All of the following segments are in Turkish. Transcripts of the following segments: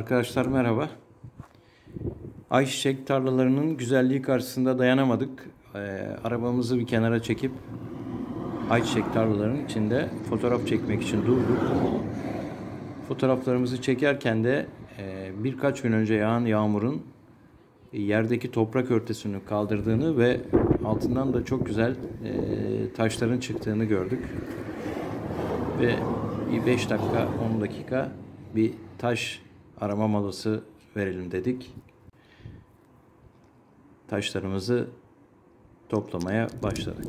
Arkadaşlar merhaba. Ayçiçek tarlalarının güzelliği karşısında dayanamadık. Arabamızı bir kenara çekip ayçiçek tarlalarının içinde fotoğraf çekmek için durduk. Fotoğraflarımızı çekerken de birkaç gün önce yağan yağmurun yerdeki toprak örtüsünü kaldırdığını ve altından da çok güzel taşların çıktığını gördük. Ve bir 5 dakika 10 dakika bir taş arama molası verelim dedik. Taşlarımızı toplamaya başladık.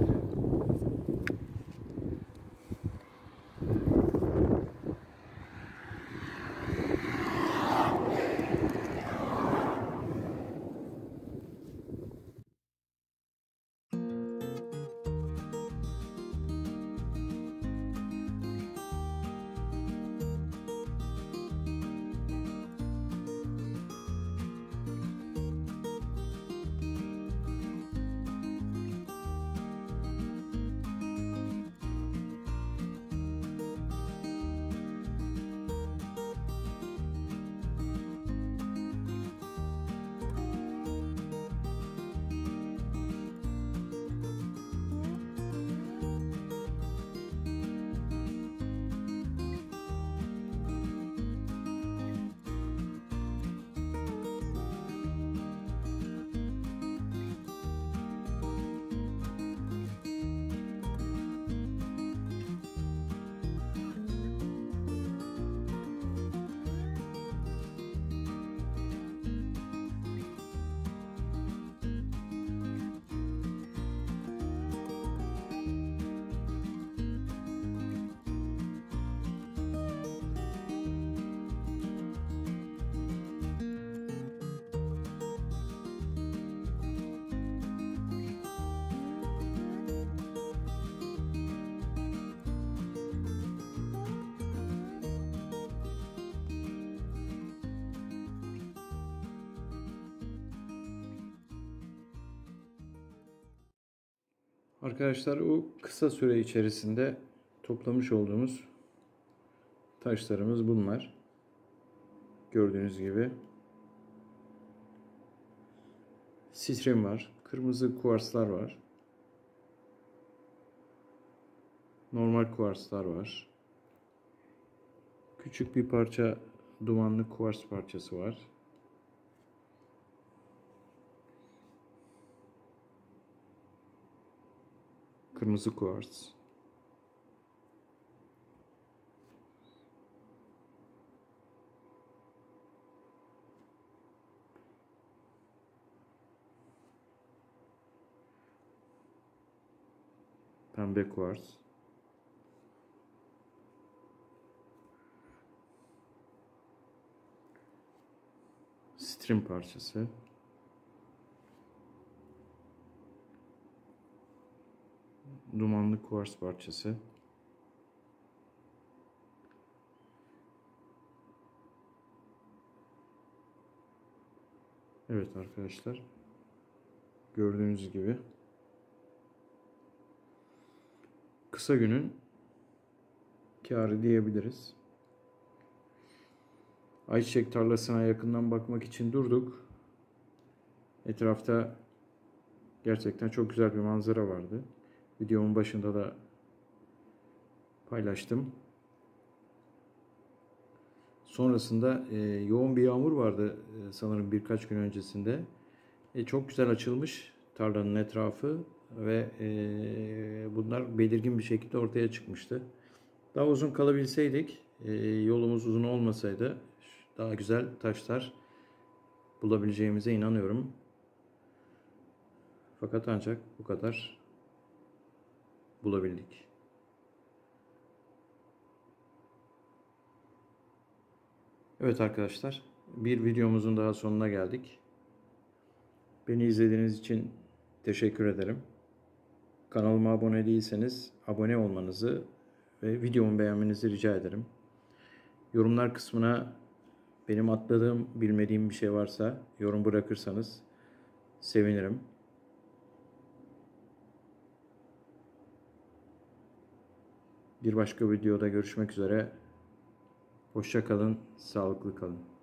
Arkadaşlar o kısa süre içerisinde toplamış olduğumuz taşlarımız bunlar. Gördüğünüz gibi sitrim var, kırmızı kuarslar var, normal kuarslar var, küçük bir parça dumanlı kuars parçası var. Kırmızı kuars. Pembe kuars. Sitrim parçası. Dumanlı kuars parçası. Evet arkadaşlar. Gördüğünüz gibi kısa günün kârı diyebiliriz. Ayçiçek tarlasına yakından bakmak için durduk. Etrafta gerçekten çok güzel bir manzara vardı. Videomun başında da paylaştım. Sonrasında yoğun bir yağmur vardı sanırım birkaç gün öncesinde. Çok güzel açılmış tarlanın etrafı ve bunlar belirgin bir şekilde ortaya çıkmıştı. Daha uzun kalabilseydik, yolumuz uzun olmasaydı daha güzel taşlar bulabileceğimize inanıyorum. Fakat ancak bu kadar bulabildik. Evet arkadaşlar, bir videomuzun daha sonuna geldik. Beni izlediğiniz için teşekkür ederim. Kanalıma abone değilseniz abone olmanızı ve videomu beğenmenizi rica ederim. Yorumlar kısmına benim atladığım, bilmediğim bir şey varsa yorum bırakırsanız sevinirim. Bir başka videoda görüşmek üzere. Hoşça kalın, sağlıklı kalın.